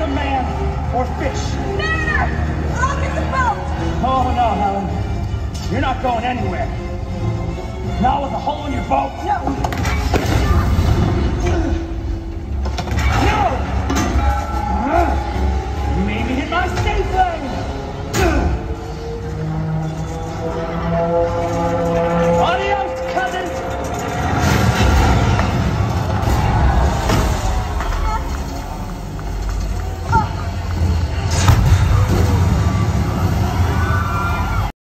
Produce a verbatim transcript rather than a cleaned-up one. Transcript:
man or fish. Mariner! I'll get the boat! Oh, no, Helen. You're not going anywhere. Not with a hole in your boat. No,